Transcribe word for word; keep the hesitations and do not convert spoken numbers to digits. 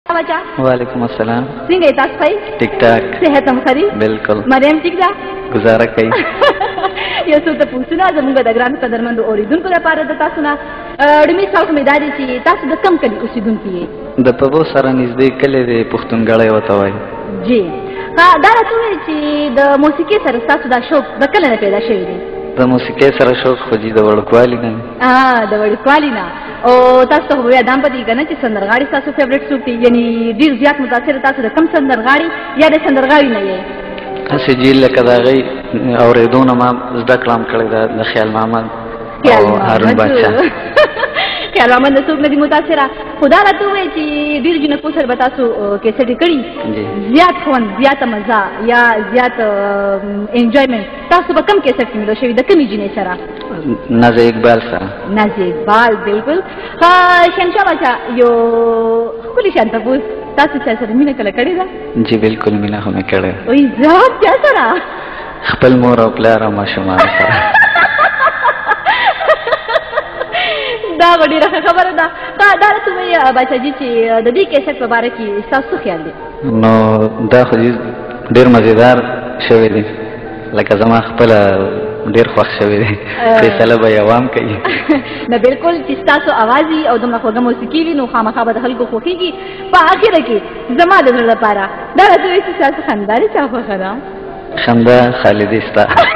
बच्चा वालेकुम अस्सलाम څنګه تاسو پای ټیک ټاک صحت هم خري بالکل مریم ټیک ده گزاره کوي یو څه ته پوښتنه زموږ د ګران قدرمند اوریدونکو لپاره د تاسو نه ډېمې سوال مې دا دی چې تاسو د کم کلي اوسېدونکي یې د پبو سره نږدې کلی دی پښتونګړی ورته وایي جی دا راته ووایئ چې د موسیقۍ سره ستاسو دا شوق د کله نه پیدا شوی دی د موسیقۍ سره شوق خو جي د وړوکوالي نه د وړوکوالي نه او تاسو ته خو بیا دا هم پدې که نه چې سندرغاړي ستاسو فیوریټ څوک دی یعنې ډېر زیات متاثره تاسو د کوم سندرغاړي یا د سندرغاړي نه یې هسې جي لکه د هغوی اورېدو نه ما زده کړه هم کړې ده د خیال محمد او هارون باچا خیال محمد نه څوک نه دي متاثره خو دا راته ووایئ چې ډېر جنکو سره به تاسو کیسټې کړي زیات خوند زیاته مزه یا زیات انجویمنټ تاسو به کم کیسټ کې ملو شوي د کومې جینۍ سره نازیه اقبال سره نازیه اقبال بالکل شمشاه باچا یو ښکلي شان تپوس تاسو چا سره مینه کله کړې ده جی بالکل مینه خو مې کړې وایي ځواب چا سره خپل مور او پلار او ماشومان سره دا به ډېره ښه خبره ده دا راته ووایي باچاجي چې د دې کیسټ په باره کې ستاسو څه خیال دی نو دا خو ډېر مزېدار شوی دی لکه زما خپله ډېر خوښ شوی دی فیصله به یې عوام کوي نه بلکل چې ستاسو اواز وي او دومره خوږه موسیقي وي نو خامخا به د خلکو خوښېږي په اخره کې زما د زړه لپاره دا راته وایي چې ستاسو خندا دې چا خوښه ده خندا خالدي ستا